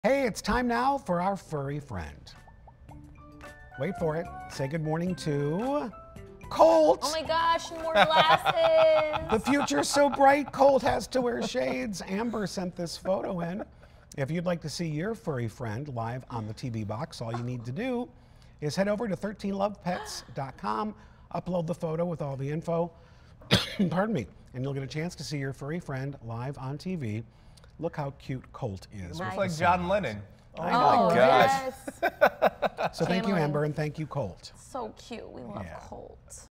Hey, it's time now for our furry friend. Wait for it. Say good morning to Colt. Oh my gosh, more glasses. The future's so bright, Colt has to wear shades. Amber sent this photo in. If you'd like to see your furry friend live on the TV box, all you need to do is head over to 13lovepets.com, upload the photo with all the info, pardon me, and you'll get a chance to see your furry friend live on TV. Look how cute Colt is. Looks like John Lennon. I know, Oh, right? yes. So thank you, Channeling. Amber, and thank you, Colt. So cute. We love Yeah. Colt.